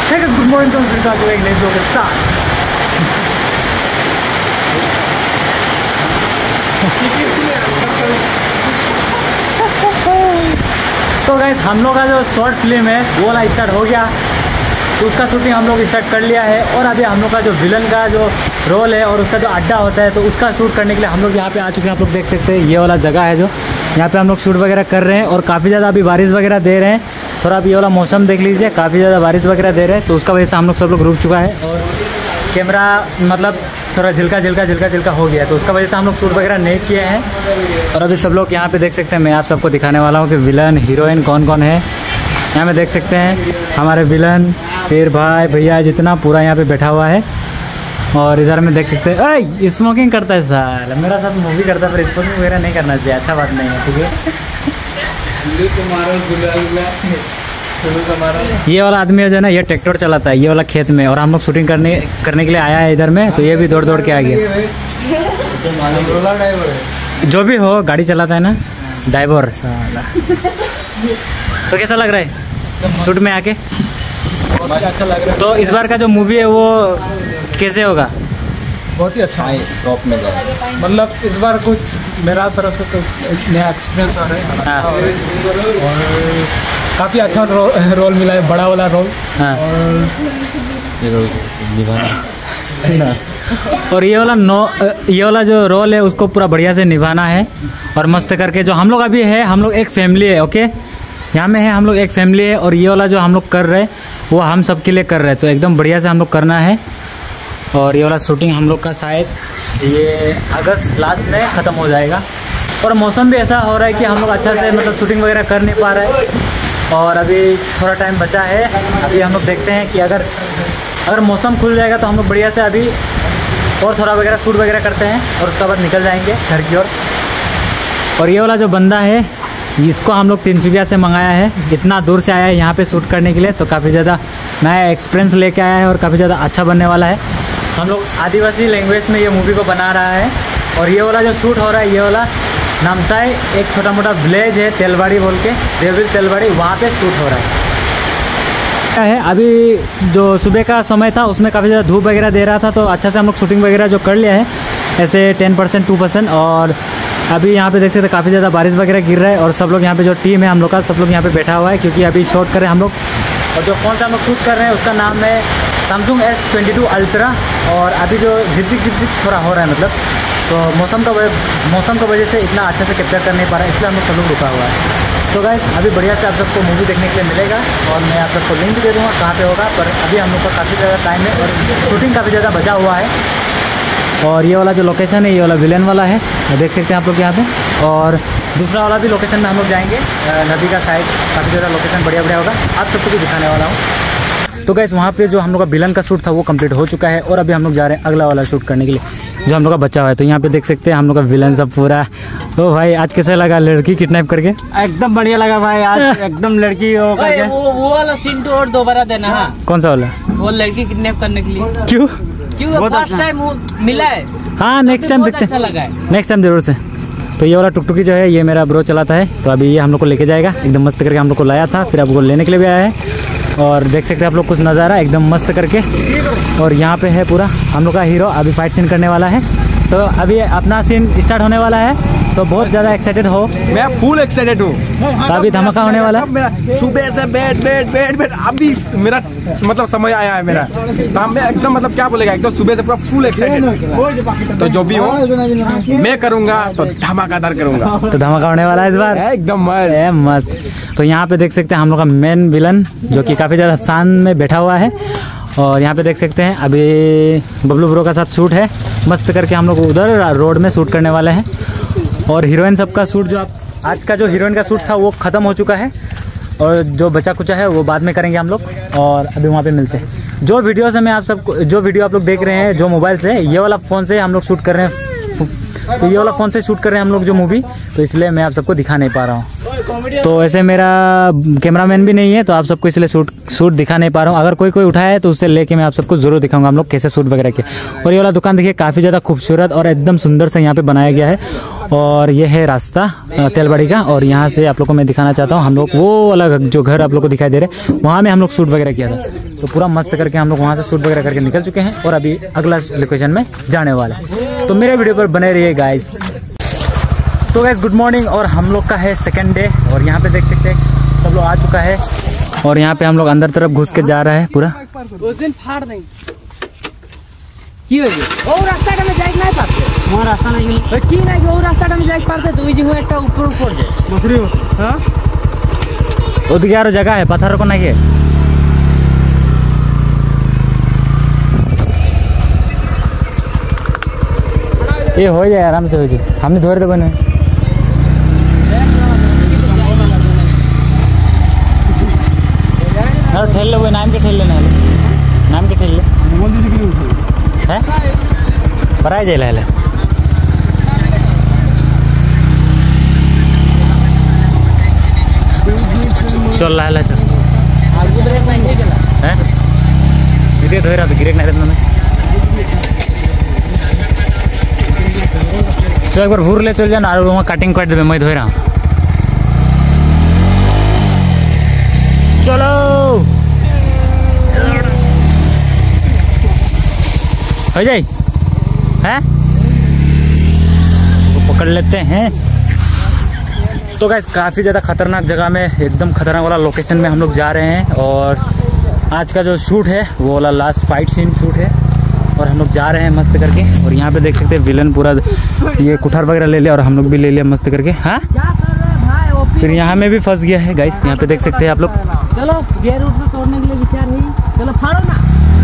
Good morning तो एक नए वीडियो के साथ। तो गाइस हम लोग का जो शॉर्ट फिल्म है वो वाला स्टार्ट हो गया, तो उसका शूटिंग हम लोग स्टार्ट कर लिया है। और अभी हम लोग का जो विलन का जो रोल है और उसका जो अड्डा होता है तो उसका शूट करने के लिए हम लोग यहाँ पे आ चुके हैं। आप लोग देख सकते हैं ये वाला जगह है जो यहाँ पे हम लोग शूट वगैरह कर रहे हैं। और काफ़ी ज़्यादा अभी बारिश वगैरह दे रहे हैं, थोड़ा अभी ये वाला मौसम देख लीजिए, काफ़ी ज़्यादा बारिश वगैरह दे रहे हैं, तो उसका वजह से हम लोग सब लोग रुक चुका है और कैमरा मतलब थोड़ा झिलका हो गया है, तो उसका वजह से हम लोग शूट वगैरह नहीं किए हैं। और अभी सब लोग यहाँ पे देख सकते हैं, मैं आप सबको दिखाने वाला हूँ कि विलन हीरोइन कौन कौन है। यहाँ में देख सकते हैं हमारे विलन, फिर भाई भैया जितना पूरा यहाँ पे बैठा हुआ है। और इधर में देख सकते हैं स्मोकिंग करता है साल, मेरा साथ मूवी करता है पर स्मोकिंग वगैरह नहीं करना चाहिए, अच्छा बात नहीं है, ठीक है। ये वाला आदमी है जो है ना, ये ट्रैक्टर चलाता है ये वाला खेत में, और हम लोग शूटिंग करने के लिए आया है इधर में, तो ये भी दौड़ दौड़ के आ गया। जो भी हो गाड़ी चलाता है ना ड्राइवर साला। तो कैसा लग रहा है शूट में आके? अच्छा लग रहा है। तो इस बार का जो मूवी है वो कैसे होगा? बहुत ही अच्छा है, टॉप में मतलब इस बार कुछ मेरा तरफ से तो नया एक्सपीरियंस आ रहा है। और काफ़ी अच्छा रोल मिला है, बड़ा वाला रोल। और ये रोल निभाना और ये वाला जो रोल है उसको पूरा बढ़िया से निभाना है और मस्त करके। जो हम लोग अभी है, हम लोग एक फैमिली है, ओके, यहाँ में है हम लोग एक फैमिली है। और ये वाला जो हम लोग कर रहे हैं वो हम सब के लिए कर रहे हैं, तो एकदम बढ़िया से हम लोग करना है। और ये वाला शूटिंग हम लोग का शायद ये अगस्त लास्ट में ख़त्म हो जाएगा। और मौसम भी ऐसा हो रहा है कि हम लोग अच्छा से मतलब शूटिंग वगैरह कर नहीं पा रहे हैं। और अभी थोड़ा टाइम बचा है, अभी हम लोग देखते हैं कि अगर मौसम खुल जाएगा तो हम लोग बढ़िया से अभी और थोड़ा वगैरह शूट वगैरह करते हैं और उसके बाद निकल जाएंगे घर की ओर। और ये वाला जो बंदा है इसको हम लोग तिनसुकिया से मंगाया है, इतना दूर से आया है यहाँ पे शूट करने के लिए, तो काफ़ी ज़्यादा नया एक्सपीरियंस लेके आया है और काफ़ी ज़्यादा अच्छा बनने वाला है। हम लोग आदिवासी लैंग्वेज में ये मूवी को बना रहा है। और ये वाला जो शूट हो रहा है ये वाला नामसाई एक छोटा मोटा विलेज है तेलवाड़ी बोल के, देवरिल तेलवाड़ी, वहाँ पे शूट हो रहा है। अभी जो सुबह का समय था उसमें काफ़ी ज़्यादा धूप वगैरह दे रहा था, तो अच्छा से हम लोग शूटिंग वगैरह जो कर लिया है ऐसे 10% 2%। और अभी यहाँ पे देख सकते काफ़ी ज़्यादा बारिश वगैरह गिर रहा है और सब लोग यहाँ पे जो टीम है हम लोग का सब लोग यहाँ पे बैठा हुआ है, क्योंकि अभी शूट कर रहे हैं हम लोग। और जो फ़ोन से हम लोग शूट कर रहे हैं उसका नाम है Samsung S22 Ultra। और अभी जो झिपझिप थोड़ा हो रहा है मतलब, तो मौसम का वजह से इतना अच्छे से कैप्चर कर नहीं पा रहा है, इसलिए हम लोग सब लोग रुका हुआ है। तो गाइस अभी बढ़िया से आप सबको मूवी देखने के लिए मिलेगा और मैं आप सबको लिंक भी दे दूँगा कहाँ पे होगा। पर अभी हम लोग का काफ़ी ज़्यादा टाइम है और शूटिंग काफ़ी ज़्यादा बचा हुआ है। और ये वाला जो लोकेशन है ये वाला विलेन वाला है, देख सकते हैं आप लोग यहाँ पे। और दूसरा वाला भी लोकेशन में हम लोग जाएंगे, नदी का साइड, काफ़ी ज़्यादा लोकेशन बढ़िया होगा, आप सबको भी दिखाने वाला हूँ। तो गाइस वहाँ पे जो हम लोग का विलन का शूट था वो कंप्लीट हो चुका है और अभी हम लोग जा रहे हैं अगला वाला शूट करने के लिए जो हम लोग का बच्चा हुआ है। तो यहाँ पे देख सकते हैं हम लोग का विलन सब पूरा। तो भाई आज कैसा लगा लड़की किडनैप करके? एकदम बढ़िया लगा भाई, आज एकदम लड़की वो वाला सीन तो और दोबारा देना। हाँ कौन सा वाला? वो लड़की किडनैप करने के लिए। क्यों फर्स्ट टाइम वो मिला है। हाँ नेक्स्ट टाइम देखते हैं, नेक्स्ट टाइम जरूर से। तो ये वाला टुकटुकी जो है ये मेरा ब्रो चलाता है, तो अभी ये हम लोग को लेके जाएगा, एकदम मस्त करके हम लोग को लाया था, फिर आपको लेने के लिए भी आया है। और देख सकते हैं आप लोग कुछ नज़ारा एकदम मस्त करके। और यहाँ पे है पूरा हम लोग का हीरो अभी फाइट सीन करने वाला है, तो अभी अपना सीन स्टार्ट होने वाला है, तो बहुत ज़्यादा एक्साइटेड हो। मैं फुल एक्साइटेड हूँ, तो अभी धमाका होने वाला है। सुबह से बैठ अभी मेरा मतलब समय आया है मेरा, तो मैं एकदम मतलब क्या बोलेगा, एकदम सुबह से पूरा फुल एक्साइटेड। तो जो भी हो मैं करूँगा तो धमाकेदार करूँगा, तो धमाका होने वाला है इस बार एकदम मस्त। तो यहाँ पे देख सकते हैं हम लोग का मेन विलन जो कि काफ़ी ज़्यादा शान में बैठा हुआ है। और यहाँ पे देख सकते हैं अभी बबलू ब्रो का साथ शूट है, मस्त करके हम लोग उधर रोड में शूट करने वाले हैं। और हीरोइन सबका शूट जो आज का जो हीरोइन का शूट था वो ख़त्म हो चुका है, और जो बचा कुचा है वो बाद में करेंगे हम लोग। और अभी वहाँ पे मिलते हैं। जो वीडियो से मैं आप सबको, जो वीडियो आप लोग देख रहे हैं जो मोबाइल से, ये वाला फ़ोन से हम लोग शूट कर रहे हैं, तो ये वाला फ़ोन से शूट कर रहे हैं हम लोग जो मूवी, तो इसलिए मैं आप सबको दिखा नहीं पा रहा हूँ। तो ऐसे मेरा कैमरामैन भी नहीं है, तो आप सबको इसलिए शूट दिखा नहीं पा रहा हूँ। अगर कोई उठाए तो उससे लेके मैं आप सबको जरूर दिखाऊंगा हम लोग कैसे शूट वगैरह के। और ये वाला दुकान देखिए काफ़ी ज़्यादा खूबसूरत और एकदम सुंदर से यहाँ पे बनाया गया है। और ये है रास्ता तेलबाड़ी का। और यहाँ से आप लोग को मैं दिखाना चाहता हूँ, हम लोग वो अलग जो घर आप लोग को दिखाई दे रहे वहाँ में हम लोग शूट वगैरह किया था। तो पूरा मस्त करके हम लोग वहाँ से शूट वगैरह करके निकल चुके हैं और अभी अगला लोकेशन में जाने वाले हैं। तो मेरे वीडियो पर बने रहिए गाइस। तो गाइस गुड मॉर्निंग, और हम लोग का है सेकंड डे। और यहाँ पे देख सकते हैं सब लोग आ चुका है और यहाँ पे हम लोग अंदर तरफ घुस के जा रहा है पूरा। उस दिन फाड़ देंगे की होई ओ रास्ता में जाई नहीं पाते, वहां रास्ता नहीं है की नहीं वो रास्ता में जाई पाते तो जी हो एक ऊपर ऊपर दे मछली हो। हां वो तो यार जगह है पत्थर को नहीं है। ये हो जाए आराम से हो जाए, हमने धोर दे बने ठेल ले नाम के ठेल लेना नाम के ठेल ले है पराय जाए ले चल ला चल है इधर धोई रहा तो गिरेक नहीं रहता चल एक बार भूर ले चल जाना और वहाँ कटिंग कर दे मैं धोई रहा हूँ। चलो हो जाए हैं तो पकड़ लेते हैं। तो गाइस काफ़ी ज़्यादा खतरनाक जगह में एकदम खतरनाक वाला लोकेशन में हम लोग जा रहे हैं। और आज का जो शूट है वो वाला लास्ट फाइट सीन शूट है और हम लोग जा रहे हैं मस्त करके। और यहाँ पे देख सकते हैं विलन पूरा ये कुठार वगैरह ले लिया और हम लोग भी ले लिया मस्त करके। हाँ फिर यहाँ में भी फंस गया है गाइस, यहाँ पे देख सकते हैं आप लोग। चलो गेयर रूट में तोड़ने के लिए विचार है, चलो फाड़ो ना।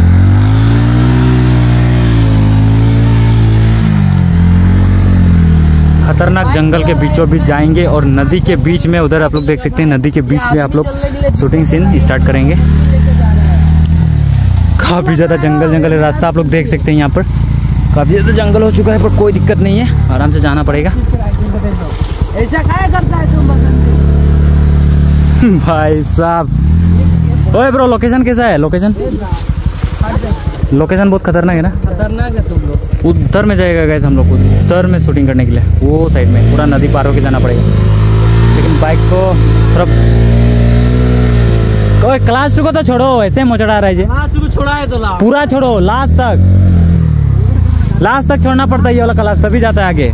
खतरनाक जंगल के बीचों बीच जाएंगे और नदी के बीच में उधर आप लोग देख सकते हैं नदी के बीच में आप लोग शूटिंग सीन स्टार्ट करेंगे। काफी ज्यादा जंगल है रास्ता आप लोग देख सकते हैं। यहाँ पर काफी ज्यादा जंगल हो चुका है पर कोई दिक्कत नहीं है, आराम से जाना पड़ेगा। ऐसा क्या करता है तुम भाई साहब। ओए ब्रो लोकेशन कैसा है? लोकेशन बहुत खतरनाक है ना? खतरनाक है तुम लोग। उधर में जाएगा गैस हम लोग उधर में शूटिंग करने के लिए, वो साइड में पूरा नदी पार होके जाना पड़ेगा। लेकिन बाइक को थोड़ा कोई क्लास 2 को तो छोड़ो, ऐसे मोचड़ा रहा है क्लास 2 को छोड़ा है तो लाओ पूरा छोड़ो लास्ट तक छोड़ना पड़ता है। ये वाला क्लास तभी जाता है आगे,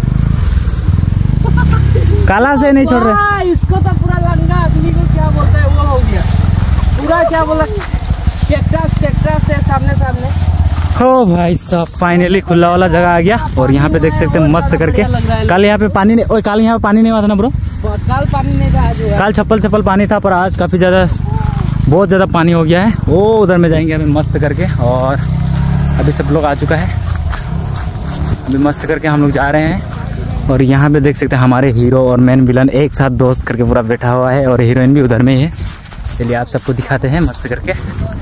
काला से नहीं छोड़ रहे। इसको तो पूरा लंगा आदमी को क्या बोलता है वो हो गया पूरा, क्या बोला टेक्ट्रास से सामने। हो भाई साहब फाइनली खुला वाला जगह आ गया। और यहाँ पे देख सकते हैं मस्त करके। कल यहाँ पे पानी नहीं, ओए कल यहाँ पे पानी नहीं हुआ था ना ब्रो? कल पानी नहीं था, कल छप्पल पानी था पर आज काफी ज्यादा बहुत ज्यादा पानी हो गया है। वो उधर में जाएंगे अभी मस्त करके। और अभी सब लोग आ चुका है, अभी मस्त करके हम लोग जा रहे हैं। और यहाँ पे देख सकते हैं हमारे हीरो और मेन विलन एक साथ दोस्त करके पूरा बैठा हुआ है और हीरोइन भी उधर में ही है। चलिए आप सबको दिखाते हैं मस्त करके।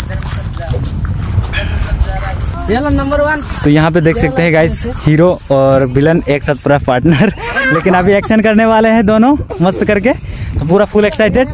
नंबर 1। तो यहाँ पे देख सकते हैं गाइस हीरो और विलन एक साथ पूरा पार्टनर। लेकिन अभी एक्शन करने वाले हैं दोनों मस्त करके, पूरा फुल एक्साइटेड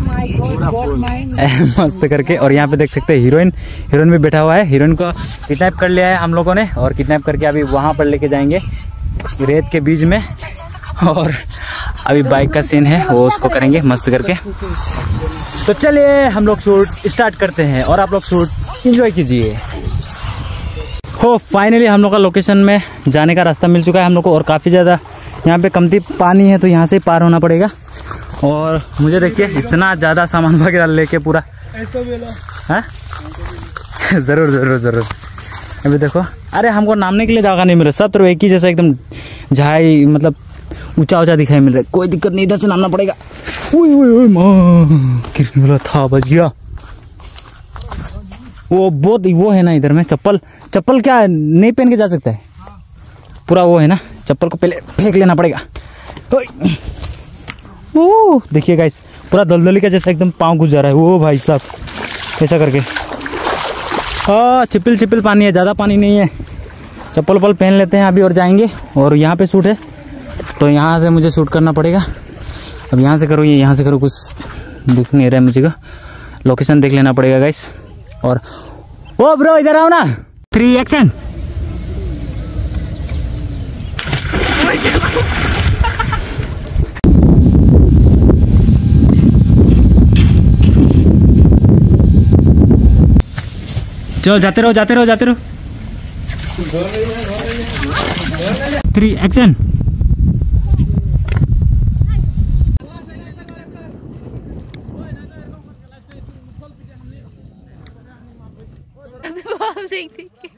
मस्त करके। और यहाँ पे देख सकते हैं हीरोइन भी बैठा हुआ है। हीरोइन को किडनैप कर लिया है हम लोगों ने और किडनैप करके अभी वहाँ पर लेके जाएंगे रेत के बीच में। और अभी बाइक का सीन है वो उसको करेंगे मस्त करके। तो चलिए हम लोग शूट स्टार्ट करते हैं और आप लोग शूट एंजॉय कीजिए। हो फाइनली हम लोग का लोकेशन में जाने का रास्ता मिल चुका है हम लोग को। और काफ़ी ज़्यादा यहाँ पे कमती पानी है तो यहाँ से पार होना पड़ेगा। और मुझे देखिए इतना ज़्यादा सामान वगैरह लेके पूरा है ज़रूर अभी देखो। अरे हमको नामने के लिए जगह नहीं मिल रहा, सब तो एक ही जैसा एकदम झाई मतलब ऊंचा दिखाई मिल रहा है। कोई दिक्कत नहीं, इधर से नामना पड़ेगा। माँ था बच गया। वो बहुत वो है ना इधर में चप्पल क्या नहीं पहन के जा सकता है, पूरा वो है ना, चप्पल को पहले फेंक लेना पड़ेगा। तो ओ देखिए गाइस पूरा दलदली का जैसा एकदम पाँव घुस जा रहा है। वो भाई साहब ऐसा करके हाँ चिपिल पानी है, ज़्यादा पानी नहीं है। चप्पल पहन लेते हैं अभी और जाएंगे। और यहाँ पे शूट है तो यहाँ से मुझे शूट करना पड़ेगा। अब यहाँ से करो यहाँ से करो, कुछ दिख नहीं रहा है मुझे का। लोकेशन देख लेना पड़ेगा गाइस। और ओ ब्रो इधर आओ ना, 3 एक्शन। चलो जाते रहो जाते रहो जाते रहो। 3 एक्शन। देख